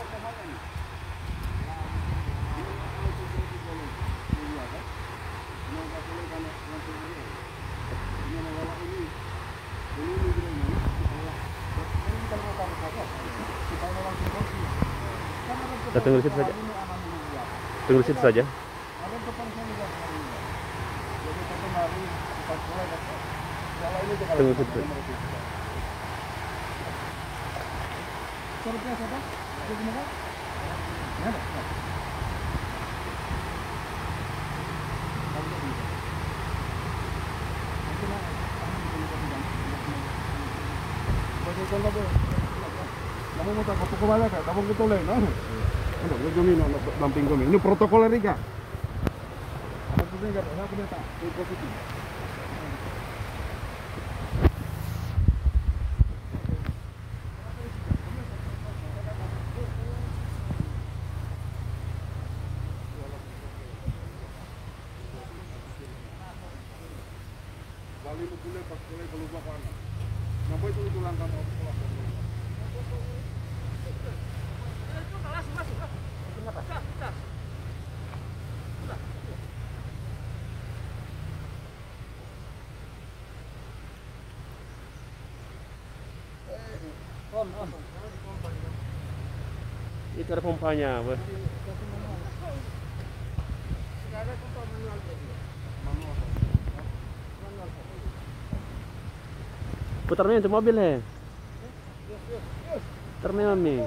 Kita tunggu di situ saja. Tunggu di situ saja. Tunggu di situ. Kamu mau tak kapok kebalik kan? Kamu gitu lain, no? Ano, gawin no, damping kami. Ini protokol rin ka. Ano po din ka? Ano po din ta? Positive. Bali mo pula pas kulay kalupa ko ano. Nampoy itu lang kamu sekolah. Itu ada pompanya, Bos. Putarnya itu mobil ya. Putarnya Mami.